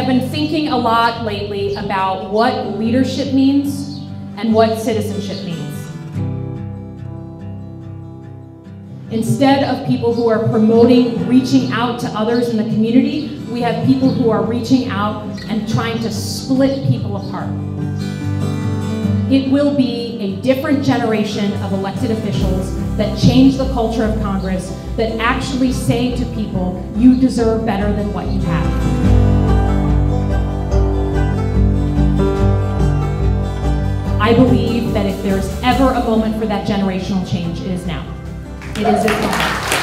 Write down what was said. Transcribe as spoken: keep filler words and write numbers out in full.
been thinking a lot lately about what leadership means and what citizenship means. Instead of people who are promoting reaching out to others in the community, we have people who are reaching out and trying to split people apart. It will be a different generation of elected officials that change the culture of Congress, that actually say to people, you deserve better than what you have. I believe that if there's ever a moment for that generational change, it is now. It is this moment.